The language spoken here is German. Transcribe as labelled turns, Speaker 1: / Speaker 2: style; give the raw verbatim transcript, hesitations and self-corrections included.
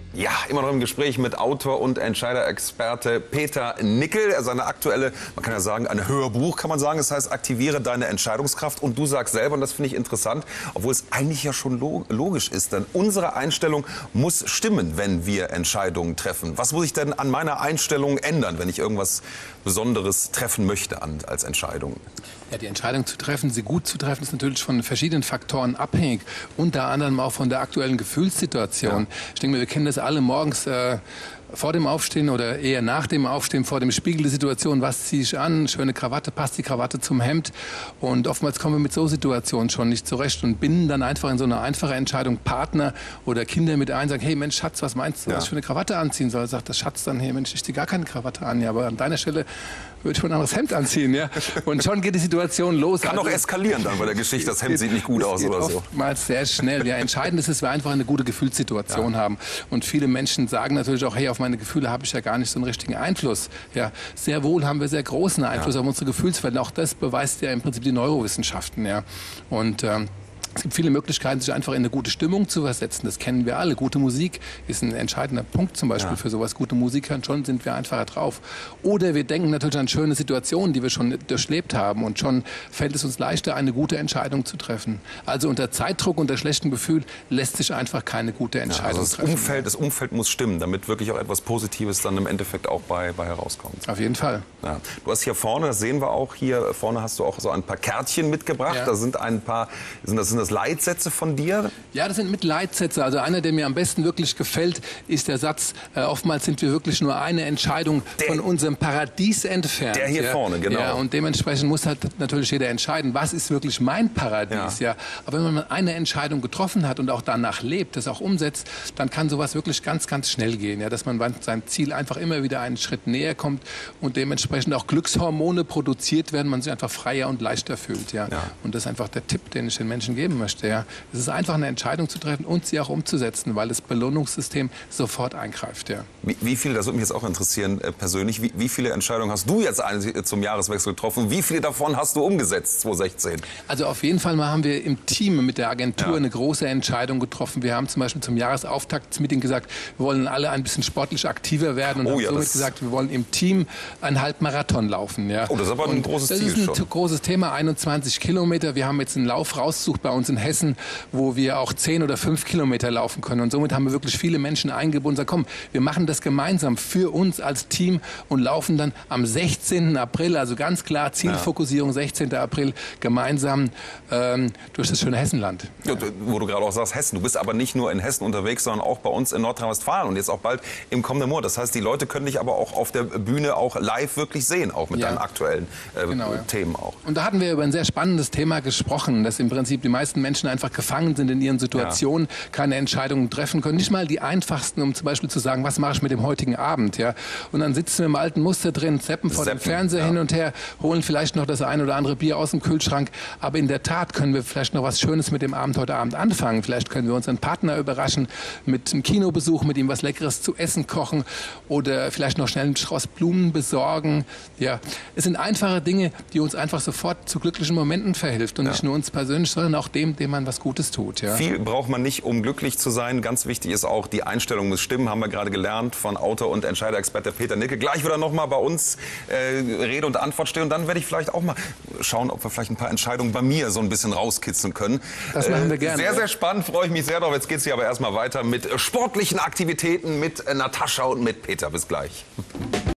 Speaker 1: Ja, immer noch im Gespräch mit Autor und Entscheiderexperte Peter Nickel. Seine aktuelle, man kann ja sagen, ein Hörbuch, kann man sagen. Es heißt, aktiviere deine Entscheidungskraft. Und du sagst selber, und das finde ich interessant, obwohl es eigentlich ja schon logisch ist, denn unsere Einstellung muss stimmen, wenn wir Entscheidungen treffen. Was muss ich denn an meiner Einstellung ändern, wenn ich irgendwas Besonderes treffen möchte an, als Entscheidung?
Speaker 2: Ja, die Entscheidung zu treffen, sie gut zu treffen, ist natürlich von verschiedenen Faktoren abhängig. Unter anderem auch von der aktuellen Gefühlssituation. Ja. Ich denke, wir kennen das alle morgens äh, vor dem Aufstehen oder eher nach dem Aufstehen vor dem Spiegel die Situation, was ziehe ich an, schöne Krawatte, passt die Krawatte zum Hemd, und oftmals kommen wir mit so Situationen schon nicht zurecht und binden dann einfach in so eine einfache Entscheidung Partner oder Kinder mit ein, sagen, hey Mensch Schatz, was meinst du, ja. was ich für eine Krawatte anziehen soll? Sagt der Schatz dann, hey Mensch, ich ziehe gar keine Krawatte an, ja, aber an deiner Stelle würde ich ein anderes Hemd anziehen, ja. Und schon geht die Situation los.
Speaker 1: Kann
Speaker 2: also,
Speaker 1: doch eskalieren dann bei der Geschichte, das Hemd sieht nicht gut aus oder so.
Speaker 2: Oftmals sehr schnell. Ja, entscheidend ist, dass wir einfach eine gute Gefühlssituation ja. haben. Und viele Menschen sagen natürlich auch, hey, auf meine Gefühle habe ich ja gar nicht so einen richtigen Einfluss. Ja, sehr wohl haben wir sehr großen Einfluss ja. auf unsere Gefühlswelt. Auch das beweist ja im Prinzip die Neurowissenschaften. Ja. Und ähm, es gibt viele Möglichkeiten, sich einfach in eine gute Stimmung zu versetzen. Das kennen wir alle. Gute Musik ist ein entscheidender Punkt zum Beispiel ja. für sowas. Gute Musik hören, schon sind wir einfacher drauf. Oder wir denken natürlich an schöne Situationen, die wir schon durchlebt haben. Und schon fällt es uns leichter, eine gute Entscheidung zu treffen. Also unter Zeitdruck, unter schlechtem Gefühl lässt sich einfach keine gute Entscheidung ja, also das treffen.
Speaker 1: Umfeld, das Umfeld muss stimmen, damit wirklich auch etwas Positives dann im Endeffekt auch bei, bei herauskommt.
Speaker 2: Auf jeden Fall.
Speaker 1: Ja. Du hast hier vorne, das sehen wir auch, hier vorne hast du auch so ein paar Kärtchen mitgebracht. Ja. Da sind ein paar, sind das, sind das Leitsätze von dir?
Speaker 2: Ja, das sind mit Leitsätze. Also einer, der mir am besten wirklich gefällt, ist der Satz, äh, oftmals sind wir wirklich nur eine Entscheidung der, von unserem Paradies entfernt.
Speaker 1: Der hier
Speaker 2: ja.
Speaker 1: vorne, genau.
Speaker 2: Ja, und dementsprechend muss halt natürlich jeder entscheiden, was ist wirklich mein Paradies. Ja. Ja. Aber wenn man eine Entscheidung getroffen hat und auch danach lebt, das auch umsetzt, dann kann sowas wirklich ganz, ganz schnell gehen. Ja, dass man seinem Ziel einfach immer wieder einen Schritt näher kommt und dementsprechend auch Glückshormone produziert werden, man sich einfach freier und leichter fühlt. Ja. Ja. Und das ist einfach der Tipp, den ich den Menschen geben möchte. Ja. Es ist einfach eine Entscheidung zu treffen und sie auch umzusetzen, weil das Belohnungssystem sofort eingreift. Ja.
Speaker 1: Wie, wie viele, das würde mich jetzt auch interessieren äh, persönlich, wie, wie viele Entscheidungen hast du jetzt eine, zum Jahreswechsel getroffen? Wie viele davon hast du umgesetzt zwanzig sechzehn?
Speaker 2: Also auf jeden Fall mal haben wir im Team mit der Agentur
Speaker 1: ja.
Speaker 2: eine große Entscheidung getroffen. Wir haben zum Beispiel zum Jahresauftaktsmeeting gesagt, wir wollen alle ein bisschen sportlich aktiver werden und
Speaker 1: oh,
Speaker 2: haben
Speaker 1: ja,
Speaker 2: somit gesagt, wir wollen im Team einen Halbmarathon laufen. Ja.
Speaker 1: Oh, das ist aber ein und großes Ziel schon.
Speaker 2: Das ist ein großes Thema, einundzwanzig Kilometer. Wir haben jetzt einen Lauf rausgesucht bei uns in Hessen, wo wir auch zehn oder fünf Kilometer laufen können. Und somit haben wir wirklich viele Menschen eingebunden und gesagt, komm, wir machen das gemeinsam für uns als Team und laufen dann am sechzehnten April, also ganz klar Zielfokussierung, sechzehnten April, gemeinsam ähm, durch das schöne Hessenland.
Speaker 1: Ja, wo du gerade auch sagst, Hessen. Du bist aber nicht nur in Hessen unterwegs, sondern auch bei uns in Nordrhein-Westfalen und jetzt auch bald im kommenden Monat. Das heißt, die Leute können dich aber auch auf der Bühne auch live wirklich sehen, auch mit ja. deinen aktuellen äh, genau, ja. Themen auch.
Speaker 2: Und da hatten wir über ein sehr spannendes Thema gesprochen, dass im Prinzip die meisten Menschen einfach gefangen sind in ihren Situationen, ja. keine Entscheidungen treffen können. Nicht mal die einfachsten, um zum Beispiel zu sagen, was mache ich mit dem heutigen Abend. Ja? Und dann sitzen wir im alten Muster drin, zappen vor dem Fernseher ja. hin und her, holen vielleicht noch das ein oder andere Bier aus dem Kühlschrank. Aber in der Tat können wir vielleicht noch was Schönes mit dem Abend heute Abend anfangen. Vielleicht können wir unseren Partner überraschen mit einem Kinobesuch, mit ihm was Leckeres zu essen kochen oder vielleicht noch schnell einen Strauß Blumen besorgen. Ja, es sind einfache Dinge, die uns einfach sofort zu glücklichen Momenten verhilft. Und ja. nicht nur uns persönlich, sondern auch dem, dem man was Gutes tut. Ja.
Speaker 1: Viel braucht man nicht, um glücklich zu sein. Ganz wichtig ist auch, die Einstellung muss stimmen, haben wir gerade gelernt von Autor und Entscheiderexperte Peter Nickel. Gleich wieder noch mal bei uns äh, Rede und Antwort stehen. Und dann werde ich vielleicht auch mal schauen, ob wir vielleicht ein paar Entscheidungen bei mir so ein bisschen rauskitzeln können.
Speaker 2: Das machen wir gerne.
Speaker 1: Sehr, sehr spannend, freue ich mich sehr drauf. Jetzt geht es hier aber erstmal weiter mit sportlichen Aktivitäten mit Natascha und mit Peter. Bis gleich.